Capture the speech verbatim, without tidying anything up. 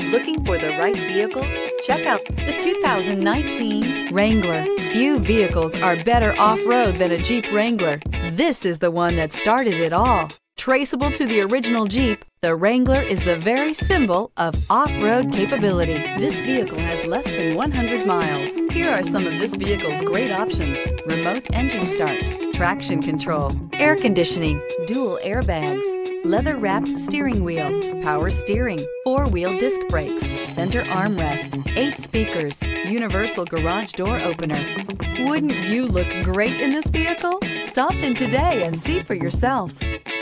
Looking for the right vehicle? Check out the two thousand nineteen Wrangler. Few vehicles are better off-road than a Jeep Wrangler. This is the one that started it all. Traceable to the original Jeep, the Wrangler is the very symbol of off-road capability. This vehicle has less than one hundred miles. Here are some of this vehicle's great options: remote engine start, traction control, air conditioning, dual airbags, leather-wrapped steering wheel, power steering, four-wheel disc brakes, center armrest, eight speakers, universal garage door opener. Wouldn't you look great in this vehicle? Stop in today and see for yourself.